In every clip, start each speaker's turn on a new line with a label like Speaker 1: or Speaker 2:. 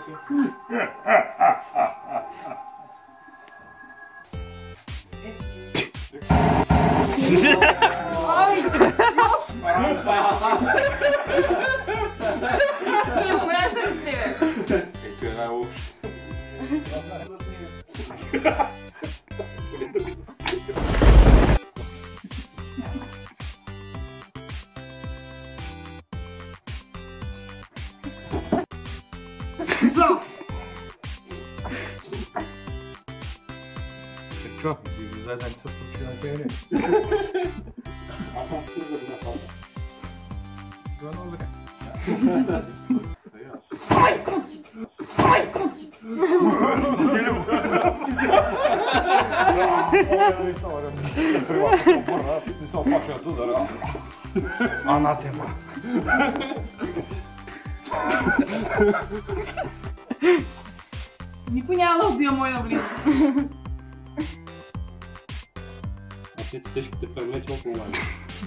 Speaker 1: Aj! Čemu ja sa rozdievem?
Speaker 2: To je najúž. Čo? Zadaň sa slučí na téne. A som v tým na páta. To je dobré.
Speaker 1: Aj, končiť! Aj, končiť!
Speaker 2: Nisam počeo tu da radim.
Speaker 3: Anatema.
Speaker 1: Никой няма да убия моя близък.
Speaker 2: А те ще те превлече около мен.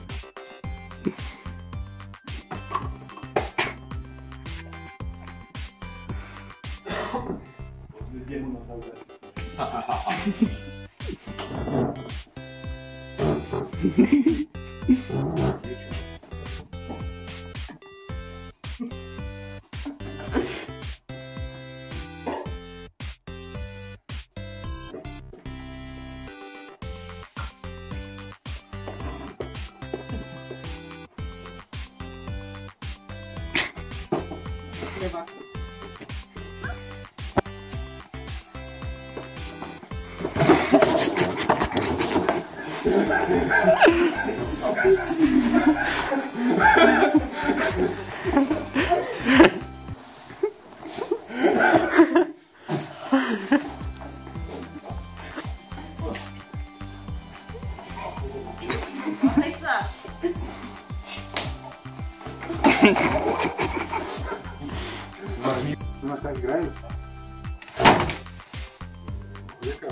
Speaker 2: Знаешь, как играют? Века.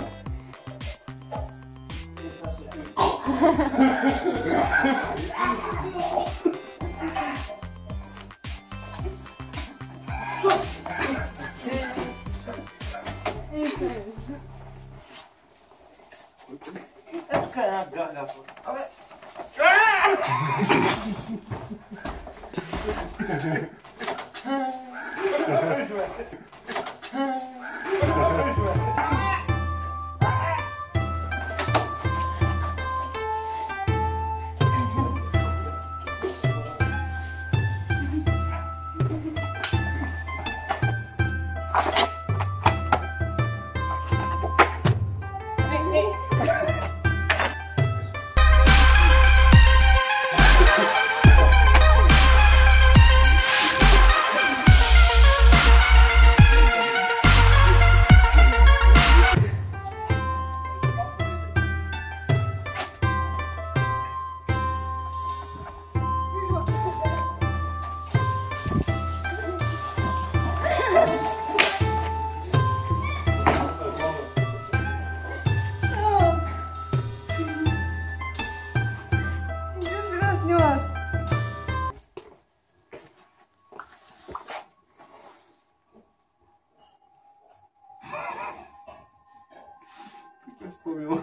Speaker 2: Я вспомнил.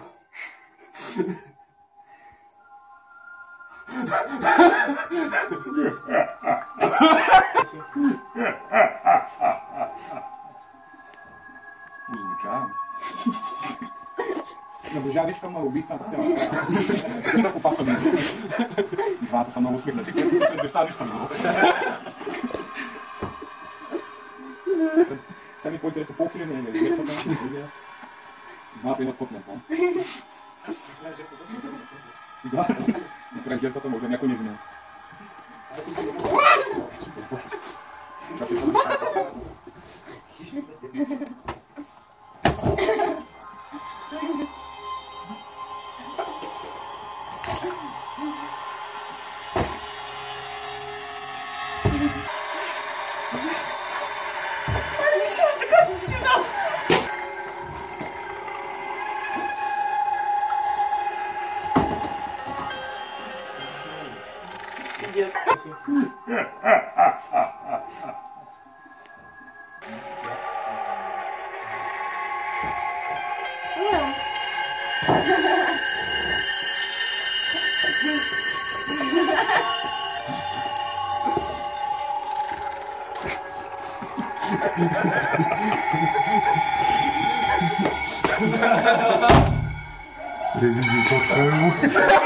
Speaker 3: Звуча. Наближавичка много убийства на цялата страна. Те са в опасен мир. Двата са много свирлети, които предвеща нищо друго. Сега ми по-интересно полки ли не е? Двата имат път на план. Да, накрая жертвата може някой не винява. Започва се. Чакай се.
Speaker 1: Защо така си сюда? Идет.
Speaker 2: Rewizji pokoju.